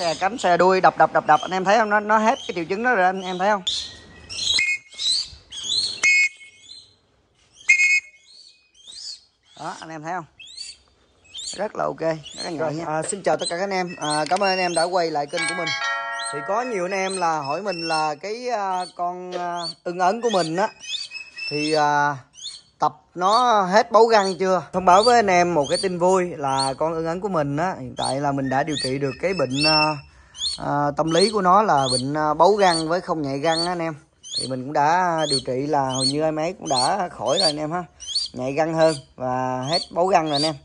xè cánh xè đuôi đập anh em thấy không, nó hết cái triệu chứng đó rồi anh em thấy không. Đó anh em thấy không, rất là ok, rất là nhạy nha. Xin chào tất cả các anh em, cảm ơn anh em đã quay lại kênh của mình. Thì có nhiều anh em là hỏi mình là cái con ưng ấn của mình á thì tập nó hết bấu găng chưa. Thông báo với anh em một cái tin vui là con ưng ấn của mình á, hiện tại là mình đã điều trị được cái bệnh tâm lý của nó là bệnh bấu găng với không nhạy găng á anh em. Thì mình cũng đã điều trị là hầu như em ấy cũng đã khỏi rồi anh em ha, nhạy găng hơn và hết bấu găng rồi anh em.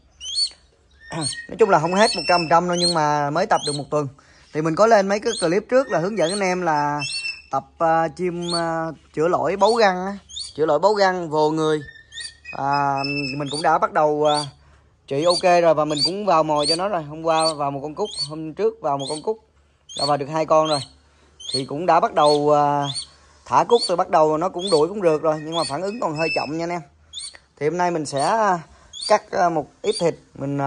Nói chung là không hết 100% đâu, nhưng mà mới tập được 1 tuần. Thì mình có lên mấy cái clip trước là hướng dẫn anh em là tập chim chữa lỗi bấu găng, chữa lỗi bấu găng vồ người. Mình cũng đã bắt đầu trị ok rồi, và mình cũng vào mồi cho nó rồi. Hôm qua vào một con cúc, hôm trước vào một con cúc, đã vào được 2 con rồi. Thì cũng đã bắt đầu thả cúc rồi, bắt đầu nó cũng đuổi cũng được rồi, nhưng mà phản ứng còn hơi chậm nha anh em. Thì hôm nay mình sẽ cắt một ít thịt, mình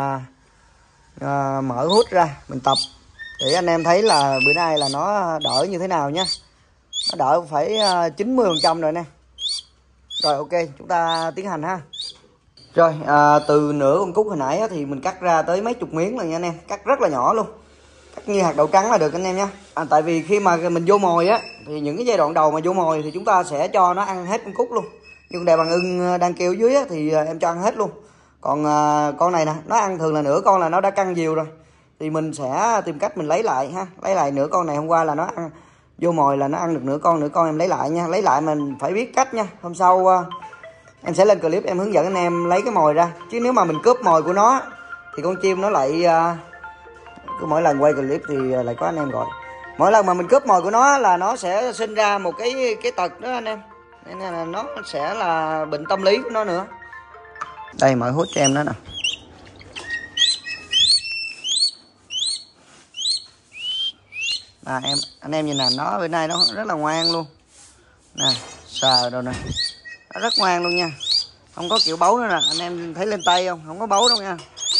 mở hút ra mình tập để anh em thấy là bữa nay là nó đỡ như thế nào nhé. Nó đỡ phải 90% rồi nè. Rồi ok, chúng ta tiến hành ha. Rồi từ nửa con cúc hồi nãy thì mình cắt ra tới mấy chục miếng rồi nha anh em, cắt rất là nhỏ luôn, cắt như hạt đậu trắng là được anh em nha. Tại vì khi mà mình vô mồi á thì những cái giai đoạn đầu mà vô mồi thì chúng ta sẽ cho nó ăn hết con cúc luôn. Nhưng đè bằng ưng đang kêu dưới á, thì em cho ăn hết luôn. Còn con này nè, nó ăn thường là nửa con là nó đã căng nhiều rồi, thì mình sẽ tìm cách mình lấy lại ha, lấy lại nửa con này. Hôm qua là nó ăn vô mồi là nó ăn được nửa con em lấy lại nha. Lấy lại mình phải biết cách nha. Hôm sau em sẽ lên clip em hướng dẫn anh em lấy cái mồi ra, chứ nếu mà mình cướp mồi của nó thì con chim nó lại cứ mỗi lần quay clip thì lại có anh em gọi. Mỗi lần mà mình cướp mồi của nó là nó sẽ sinh ra một cái tật đó anh em, nên là nó sẽ là bệnh tâm lý của nó nữa. Đây mở hút cho em đó nè. Anh em nhìn nè, nó bữa nay nó rất là ngoan luôn nè, sờ rồi nè, nó rất ngoan luôn nha, không có kiểu bấu nữa nè. Anh em thấy lên tay không, không có bấu đâu nha.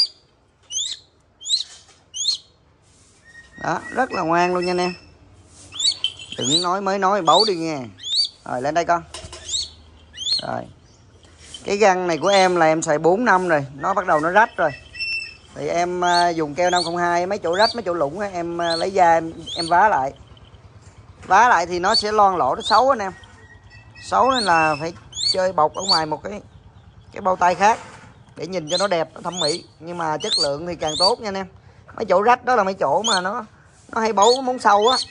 Đó, rất là ngoan luôn nha anh em, đừng nói mới nói bấu đi nha. Rồi lên đây con. Rồi cái găng này của em là em xài 4 năm rồi, nó bắt đầu nó rách rồi. Thì em dùng keo 502, mấy chỗ rách mấy chỗ lủng em lấy da em vá lại. Vá lại thì nó sẽ loang lỗ, nó xấu anh em, xấu nên là phải chơi bọc ở ngoài một cái bao tay khác để nhìn cho nó đẹp, nó thẩm mỹ, nhưng mà chất lượng thì càng tốt nha anh em. Mấy chỗ rách đó là mấy chỗ mà nó hay bấu móng sâu á,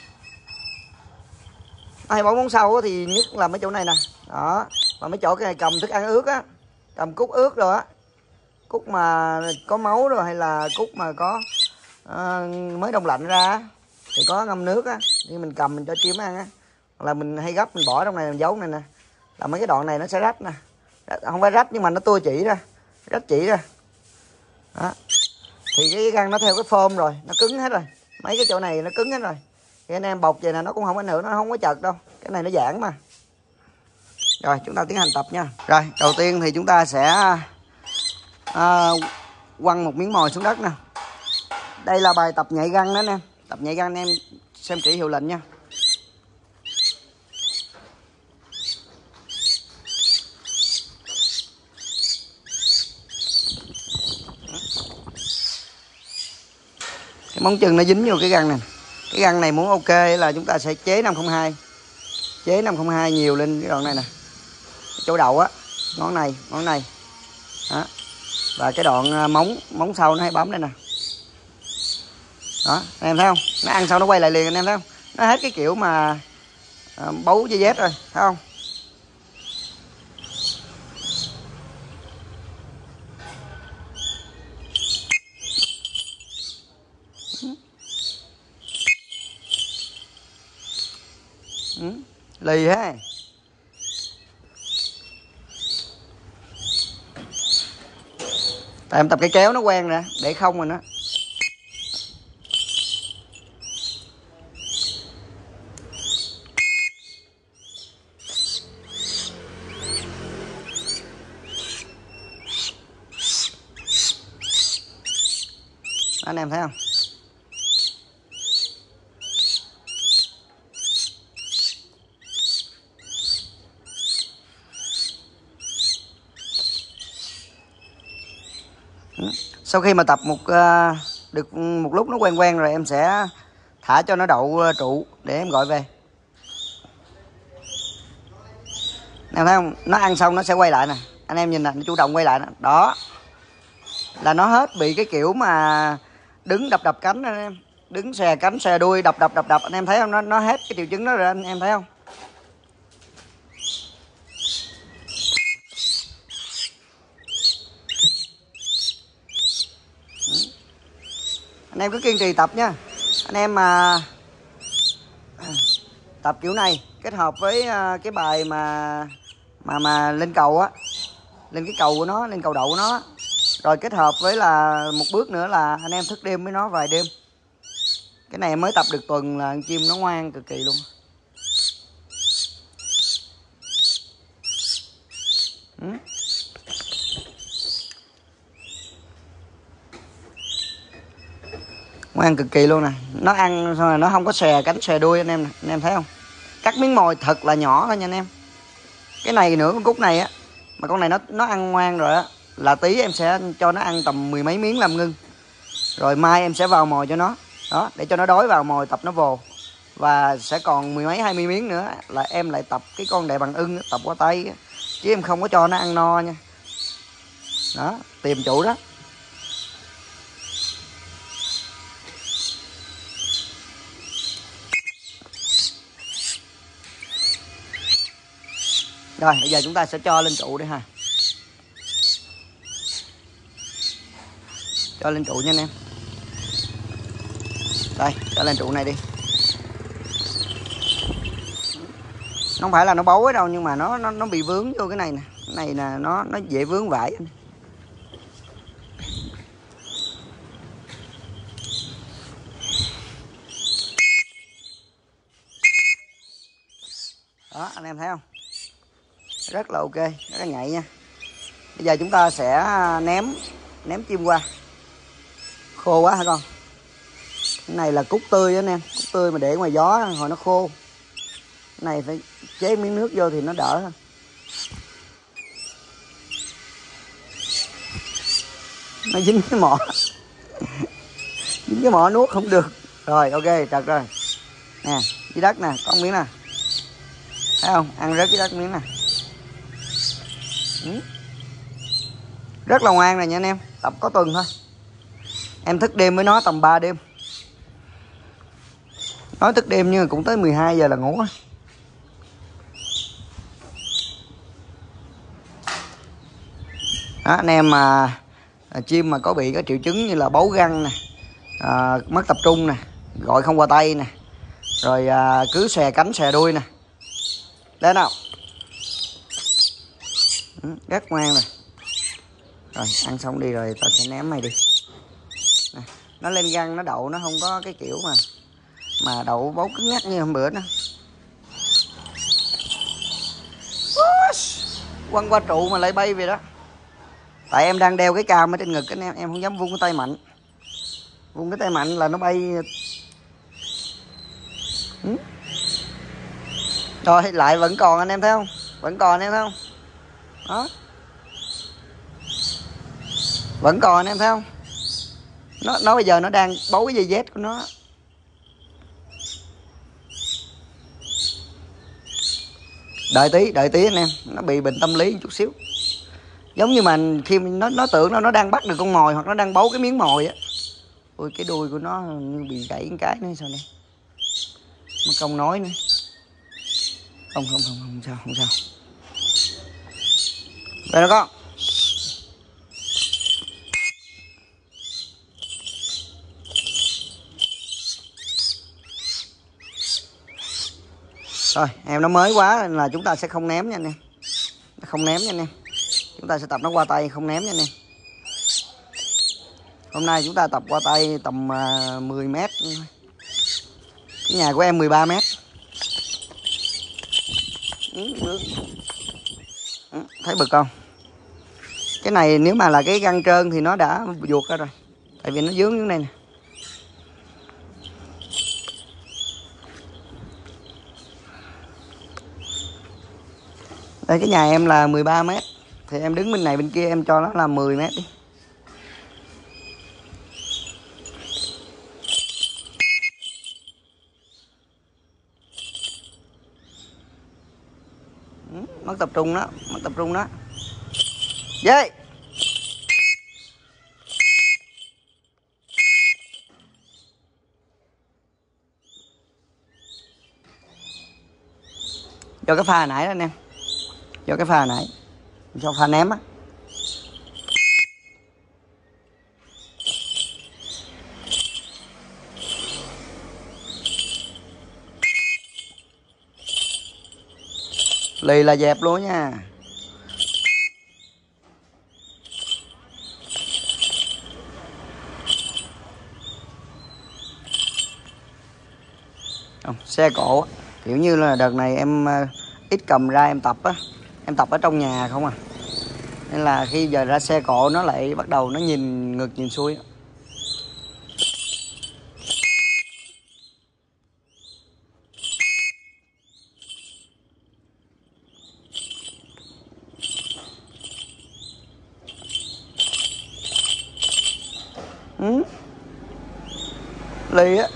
nó hay bấu móng sâu á, thì nhất là mấy chỗ này nè. Đó, và mấy chỗ cái này cầm thức ăn ướt á, cầm cúc ướt rồi á, cúc mà có máu rồi, hay là cúc mà có mới đông lạnh ra thì có ngâm nước á, thì mình cầm mình cho chim ăn á, hoặc là mình hay gấp mình bỏ trong này mình giấu này nè, là mấy cái đoạn này nó sẽ rách nè, không phải rách nhưng mà nó tua chỉ ra, rách chỉ ra. Đó, thì cái găng nó theo cái phôm rồi, nó cứng hết rồi, mấy cái chỗ này nó cứng hết rồi, thì anh em bọc vậy nè nó cũng không ảnh hưởng, nó không có chật đâu, cái này nó giãn mà. Rồi chúng ta tiến hành tập nha. Rồi đầu tiên thì chúng ta sẽ quăng một miếng mồi xuống đất nè. Đây là bài tập nhảy găng đó anh em, tập nhảy găng anh em xem kỹ hiệu lệnh nha. Cái móng chân nó dính vô cái găng này. Cái găng này muốn ok là chúng ta sẽ chế 502, chế 502 nhiều lên cái đoạn này nè, chỗ đầu á, ngón này đó. Và cái đoạn móng sau nó hay bấm đây nè. Đó anh em thấy không, nó ăn sau nó quay lại liền, anh em thấy không, nó hết cái kiểu mà bấu dây dép rồi, thấy không. Lì ha. Tại em tập cái kéo nó quen rồi, để không rồi nó. Anh em thấy không, Sau khi mà tập được một lúc nó quen rồi, em sẽ thả cho nó đậu trụ để em gọi về. Em thấy không? Nó ăn xong nó sẽ quay lại nè. Anh em nhìn nè, nó chủ động quay lại nè. Đó. Là nó hết bị cái kiểu mà đứng đập cánh anh em. Đứng xè cánh xè đuôi đập. Anh em thấy không? Nó hết cái triệu chứng đó rồi anh em thấy không? Anh em cứ kiên trì tập nha. Anh em mà tập kiểu này kết hợp với cái bài mà lên cầu á, lên cái cầu của nó, lên cầu đậu của nó, rồi kết hợp với là một bước nữa là anh em thức đêm với nó vài đêm. Cái này em mới tập được tuần là con chim nó ngoan cực kỳ luôn. Ngoan cực kỳ luôn nè. Nó ăn xong rồi nó không có xè cánh xè đuôi anh em nè. Anh em thấy không? Cắt miếng mồi thật là nhỏ thôi nha anh em. Cái này nữa, con cút này á, mà con này nó ăn ngoan rồi á, là tí em sẽ cho nó ăn tầm 10 mấy miếng làm ngưng. Rồi mai em sẽ vào mồi cho nó. Đó, để cho nó đói vào mồi tập nó vồ. Và sẽ còn 10 mấy 20 miếng nữa là em lại tập cái con đại bằng ưng, tập qua tay. Chứ em không có cho nó ăn no nha. Đó, tìm chủ đó. Rồi, bây giờ chúng ta sẽ cho lên trụ đi ha. Cho lên trụ nha anh em. Đây, cho lên trụ này đi. Nó không phải là nó bấu ấy đâu, nhưng mà nó bị vướng vô cái này nè. Cái này nè, nó dễ vướng vải. Đó, anh em thấy không? Rất là ok, rất là nhạy nha. Bây giờ chúng ta sẽ ném chim qua. Khô quá hả con? Cái này là cúc tươi anh em, cúc tươi mà để ngoài gió hồi nó khô. Cái này phải chế miếng nước vô thì nó đỡ hơn. Nó dính cái mỏ. Dính cái mỏ nuốt không được. Rồi ok, trật rồi. Nè, dưới đất nè, có miếng nè. Thấy không? Ăn rớt dưới đất miếng nè. Rất là ngoan này nha anh em. Tập có tuần thôi. Em thức đêm với nó tầm 3 đêm. Nói thức đêm nhưng mà cũng tới 12 giờ là ngủ. Đó, anh em mà chim mà có bị cái triệu chứng như là bấu găng nè, mất tập trung nè, gọi không qua tay nè, rồi cứ xè cánh xè đuôi nè. Lên nào. Rất ngoan rồi. Rồi ăn xong đi rồi tao sẽ ném mày đi. Nè, nó lên găng nó đậu, nó không có cái kiểu mà đậu bấu cứng ngắc như hôm bữa nữa. Quăng qua trụ mà lại bay về đó. Tại em đang đeo cái cam ở trên ngực anh em không dám vung cái tay mạnh. Vung cái tay mạnh là nó bay. Rồi lại vẫn còn anh em thấy không? Vẫn còn anh em thấy không? Đó. Vẫn còn anh em thấy không? Nó bây giờ nó đang bấu cái dây dét của nó. Đợi tí anh em, nó bị bệnh tâm lý một chút xíu. Giống như mà khi nó tưởng nó đang bắt được con mồi hoặc nó đang bấu cái miếng mồi á. Ôi cái đuôi của nó như bị gãy cái nữa sao đây? Mà không nói nữa. Không sao. Đây nó con. Rồi, em nó mới quá nên là chúng ta sẽ không ném nha anh em. Không ném nha anh em. Chúng ta sẽ tập nó qua tay không ném nha anh em. Hôm nay chúng ta tập qua tay tầm 10 mét. Cái nhà của em 13 mét. Thấy bực không? Cái này nếu mà là cái găng trơn thì nó đã vuột ra rồi. Tại vì nó dướng như này nè. Đây cái nhà em là 13 mét. Thì em đứng bên này bên kia em cho nó là 10 mét đi. mất tập trung đó, mất tập trung đó. Dê. Cho cái pha hồi nãy đó anh em, cho cái pha hồi nãy, cho pha ném á. Lì là dẹp luôn nha. Xe cộ kiểu như là đợt này em ít cầm ra em tập á, em tập ở trong nhà không à, nên là khi giờ ra xe cộ nó lại bắt đầu nó nhìn ngược nhìn xuôi. Lì á.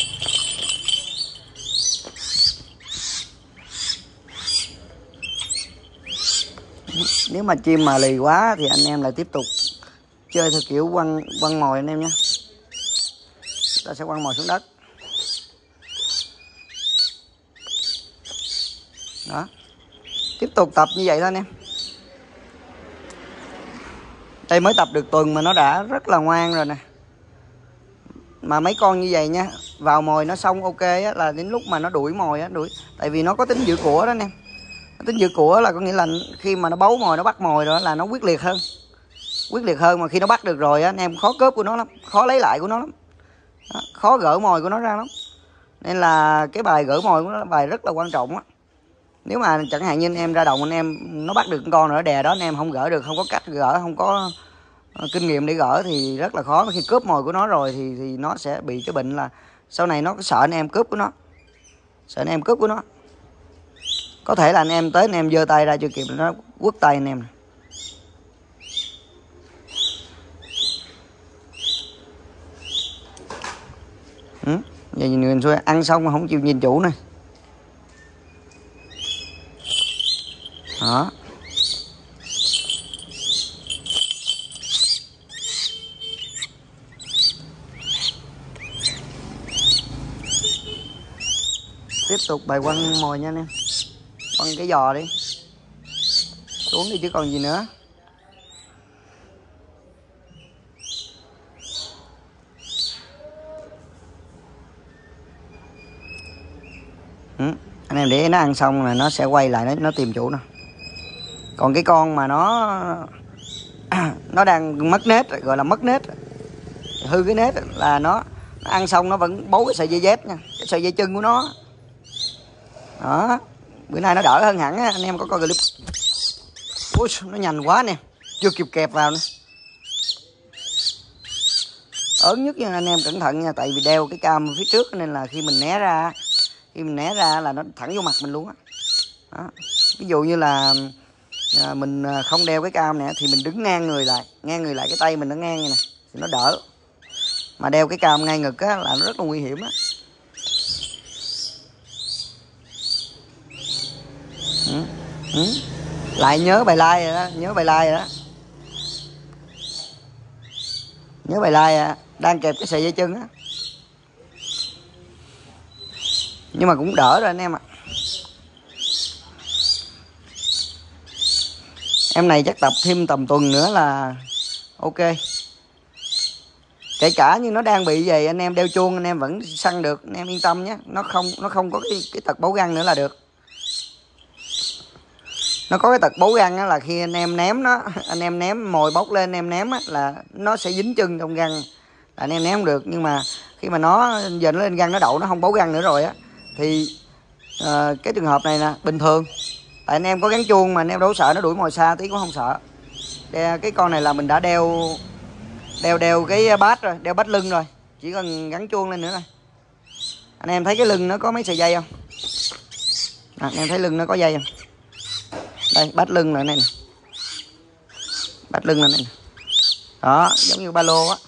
Nếu mà chim mà lì quá thì anh em lại tiếp tục chơi theo kiểu quăng mồi anh em nhé. Ta sẽ quăng mồi xuống đất. Đó. Tiếp tục tập như vậy thôi anh em. Đây mới tập được tuần mà nó đã rất là ngoan rồi nè. Mà mấy con như vậy nha, vào mồi nó xong ok á, là đến lúc mà nó đuổi mồi á, tại vì nó có tính giữ của đó anh em. Tính giữ của là có nghĩa là khi mà nó bấu mồi, nó bắt mồi rồi là nó quyết liệt hơn, mà khi nó bắt được rồi á anh em, khó cướp của nó lắm, khó lấy lại của nó lắm. Đó, khó gỡ mồi của nó ra lắm. Nên là cái bài gỡ mồi của nó là bài rất là quan trọng á. Nếu mà chẳng hạn như anh em ra đồng, anh em nó bắt được con rồi nó đè đó, anh em không gỡ được, không có cách gỡ, không có kinh nghiệm để gỡ thì rất là khó. Khi cướp mồi của nó rồi thì nó sẽ bị cái bệnh là sau này nó sợ anh em cướp của nó, có thể là anh em tới anh em giơ tay ra chưa kịp nó quất tay anh em. Giờ nhìn người xuôi ăn xong mà không chịu nhìn chủ này. Đó. Tiếp tục bài quăng mồi nha anh em. Quăng cái giò đi. Xuống đi chứ còn gì nữa. Anh em để nó ăn xong là nó sẽ quay lại nó tìm chủ nè. Còn cái con mà nó đang mất nết, gọi là mất nết, hư cái nết là nó ăn xong nó vẫn bấu cái sợi dây dép nha, cái sợi dây chân của nó. Đó, bữa nay nó đỡ hơn hẳn á, anh em có coi clip. Ui, nó nhanh quá nè, chưa kịp kẹp vào nữa. Ớn nhất nha anh em, cẩn thận nha, tại vì đeo cái cam phía trước nên là khi mình né ra là nó thẳng vô mặt mình luôn á. Đó. Ví dụ như là mình không đeo cái cam này thì mình đứng ngang người lại cái tay mình nó ngang như này thì nó đỡ. Mà đeo cái cam ngay ngực á là nó rất là nguy hiểm á. Lại nhớ bài like rồi đó, nhớ bài like đang kẹp cái sợi dây chân á. Nhưng mà cũng đỡ rồi anh em ạ. Em này chắc tập thêm tầm tuần nữa là ok. Kể cả như nó đang bị vậy, anh em đeo chuông anh em vẫn săn được, anh em yên tâm nhé. Nó không có cái tật bấu răng nữa là được. Nó có cái tật bấu răng á, là khi anh em ném nó, anh em ném mồi bốc lên anh em ném á, là nó sẽ dính chân trong răng, là anh em ném không được. Nhưng mà khi mà nó giờ nó lên răng nó đậu, nó không bấu răng nữa rồi á, thì cái trường hợp này nè bình thường. Tại anh em có gắn chuông mà anh em đâu sợ nó đuổi mồi xa tí cũng không sợ. Cái con này là mình đã đeo cái bát rồi, đeo bát lưng rồi, chỉ cần gắn chuông lên nữa thôi. Anh em thấy cái lưng nó có mấy sợi dây không? Anh em thấy lưng nó có dây không? Đây, bát lưng là này nè, bát lưng là này nè. Đó, giống như ba lô á.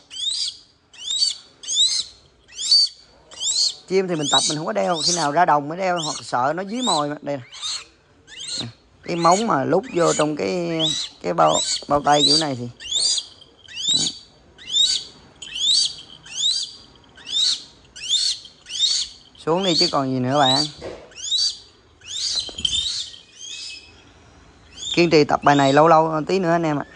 Chim thì mình tập mình không có đeo, khi nào ra đồng mới đeo, hoặc sợ nó dí mồi. Đây nè, cái móng mà lút vô trong cái bao tay kiểu này thì xuống đi chứ còn gì nữa bạn. Kiên trì tập bài này lâu lâu tí nữa anh em ạ.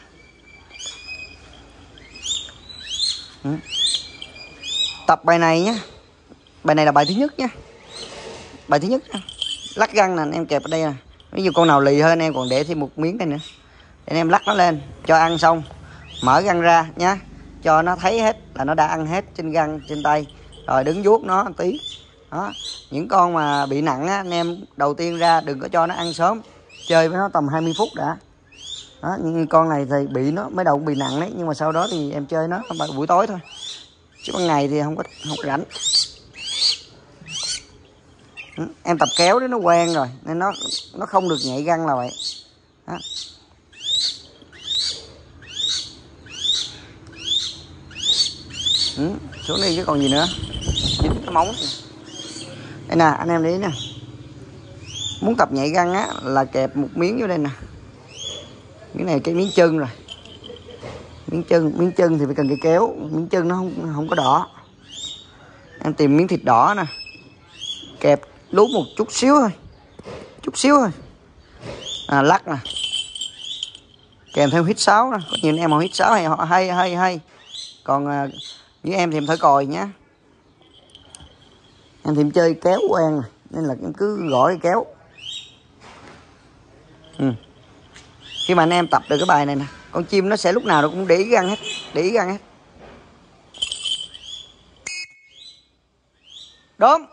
Tập bài này nhé, bài này là bài thứ nhất nhé, bài thứ nhất nha. Lắc găng nè anh em, kẹp ở đây nè, ví dụ con nào lì hơn anh em còn để thêm một miếng đây nữa để anh em lắc nó lên, cho ăn xong mở găng ra nhá, cho nó thấy hết là nó đã ăn hết trên găng trên tay rồi, đứng vuốt nó một tí đó. Những con mà bị nặng á, anh em đầu tiên ra đừng có cho nó ăn sớm, chơi với nó tầm 20 phút đã đó. Nhưng con này thì bị nó mới đầu cũng bị nặng đấy, nhưng mà sau đó thì em chơi nó buổi tối thôi, chứ ban ngày thì không có rảnh. Em tập kéo đấy nó quen rồi nên nó không được nhạy găng là vậy đó. Xuống đi chứ còn gì nữa, dính cái móng này. Đây nè anh em để ý nè, muốn tập nhạy găng á là kẹp một miếng vô đây nè, miếng này cái miếng chân rồi, miếng chân thì phải cần cái kéo, miếng chân nó không có đỏ, em tìm miếng thịt đỏ nè, kẹp lút một chút xíu thôi, lắc nè, kèm theo hít sáo nè, có nhiều anh em mà hít sáo hay họ hay, còn với em thì em thổi còi nhá, em thì em chơi kéo quen nên là em cứ gõ cái kéo. Khi mà anh em tập được cái bài này nè, con chim nó sẽ lúc nào nó cũng để ý găng hết, Đúng.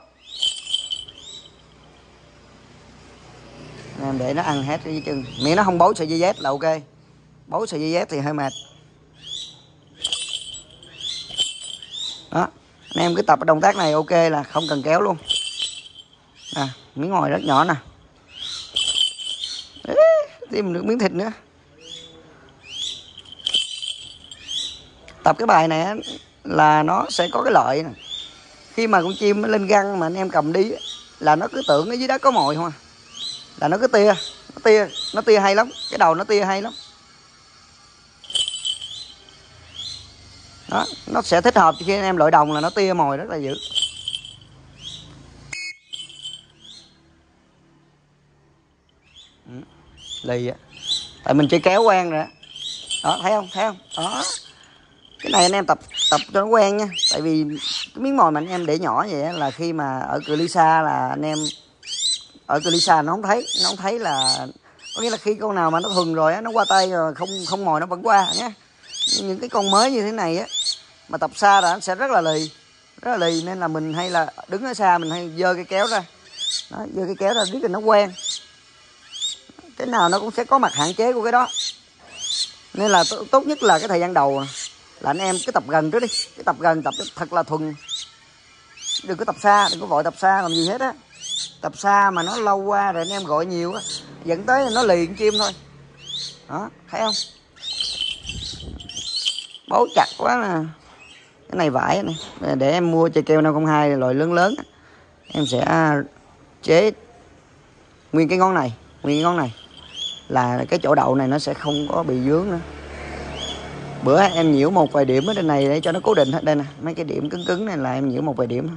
Em để nó ăn hết cái chân, miệng nó không bấu sợi dây dép là ok, bấu sợi dây dép thì hơi mệt đó. Anh em cứ tập cái động tác này ok là không cần kéo luôn nè, miếng ngồi rất nhỏ nè, thêm được miếng thịt nữa. Tập cái bài này là nó sẽ có cái lợi này. Khi mà con chim nó lên găng mà anh em cầm đi là nó cứ tưởng ở dưới đất có mồi không à, là nó cứ nó tia hay lắm, cái đầu nó tia hay lắm đó. Nó sẽ thích hợp khi anh em lội đồng là nó tia mồi rất là dữ. Lì á, tại mình chơi kéo quen rồi đó, thấy không đó. Cái này anh em tập cho nó quen nha, tại vì cái miếng mồi mà anh em để nhỏ vậy là khi mà ở cự ly xa là anh em ở cự ly xa nó không thấy là, có nghĩa là khi con nào mà nó thuần rồi á, nó qua tay rồi không mồi nó vẫn qua nhé. Những cái con mới như thế này á mà tập xa là nó sẽ rất là lì, nên là mình hay là đứng ở xa mình hay giơ cái kéo ra đó, giơ cái kéo ra biết là nó quen, cái nào nó cũng sẽ có mặt hạn chế của cái đó, nên là tốt nhất là cái thời gian đầu là anh em cứ tập gần trước đi, cái tập gần tập thật là thuần, đừng có tập xa, đừng có vội tập xa làm gì hết á. Tập xa mà nó lâu qua rồi anh em gọi nhiều á dẫn tới nó lì con chim thôi đó, thấy không, bấu chặt quá nè. Cái này vải này để em mua chơi keo 502 loại lớn em sẽ chế nguyên cái ngón này là cái chỗ đậu này nó sẽ không có bị vướng nữa. Bữa em nhiễu một vài điểm ở trên này để cho nó cố định hết, đây nè, mấy cái điểm cứng này là em nhiễu một vài điểm.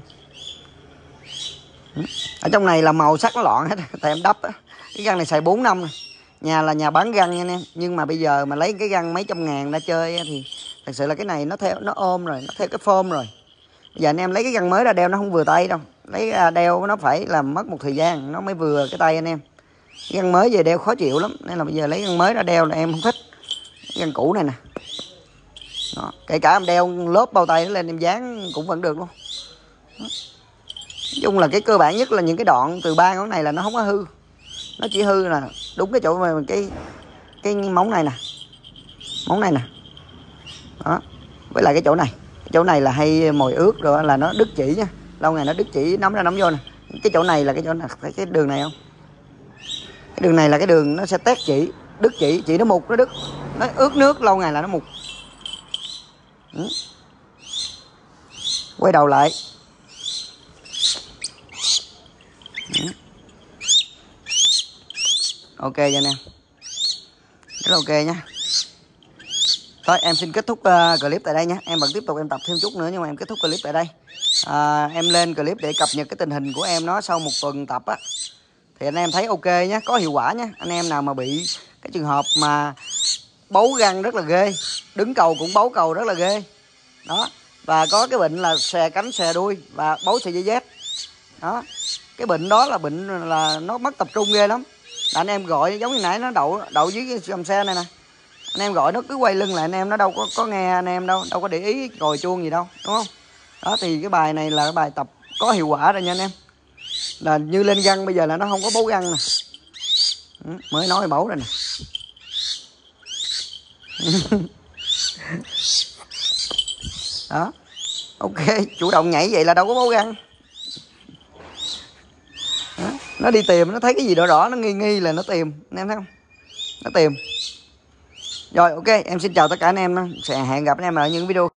Ở trong này là màu sắc nó lọn hết tại em đắp á. Cái găng này xài 4 năm rồi. Nhà là nhà bán găng nha anh em, nhưng mà bây giờ mà lấy cái găng mấy trăm ngàn ra chơi thì thật sự là cái này nó ôm rồi, nó theo cái form rồi. Bây giờ anh em lấy cái găng mới ra đeo nó không vừa tay đâu, lấy ra đeo nó phải là mất một thời gian nó mới vừa cái tay anh em. Cái găng mới về đeo khó chịu lắm, nên là bây giờ lấy găng mới ra đeo là em không thích. Cái găng cũ này nè đó, kể cả em đeo lớp bao tay nó lên em dán cũng vẫn được luôn đó. Nói chung là cái cơ bản nhất là những cái đoạn từ 3 ngón này là nó không có hư, nó chỉ hư là đúng cái chỗ mà cái móng này nè đó, với lại cái chỗ này là hay mồi ướt rồi là nó đứt chỉ nha, lâu ngày nó đứt chỉ nắm ra nắm vô nè. Cái chỗ này là cái chỗ này, cái đường này không, cái đường này là cái đường nó sẽ tét chỉ, đứt chỉ nó mục, nó đứt, nó ướt nước lâu ngày là nó mục. Quay đầu lại Ok cho anh em, rất là ok nhá. Thôi em xin kết thúc clip tại đây nhé. Em vẫn tiếp tục em tập thêm chút nữa nhưng mà em kết thúc clip tại đây. Em lên clip để cập nhật cái tình hình của em nó sau một tuần tập á. Thì anh em thấy ok nhé, có hiệu quả nhé. Anh em nào mà bị cái trường hợp mà bấu găng rất là ghê, đứng cầu cũng bấu cầu rất là ghê. Đó. Và có cái bệnh là xè cánh xè đuôi và bấu sợi dây dép. Đó. Cái bệnh đó là bệnh là nó mất tập trung ghê lắm. Là anh em gọi giống như nãy nó đậu dưới gầm xe này nè. Anh em gọi nó cứ quay lưng lại, anh em nó đâu có nghe anh em đâu có để ý còi chuông gì đâu, đúng không? Đó thì cái bài này là cái bài tập có hiệu quả rồi nha anh em. Là như lên găng bây giờ là nó không có bấu găng nè. Mới nói bấu rồi nè. Đó. Ok, chủ động nhảy vậy là đâu có bấu găng. Đó. Nó đi tìm, nó thấy cái gì đỏ đỏ nó nghi nghi là nó tìm, anh em thấy không? Nó tìm. Rồi ok, em xin chào tất cả anh em, sẽ hẹn gặp anh em ở những video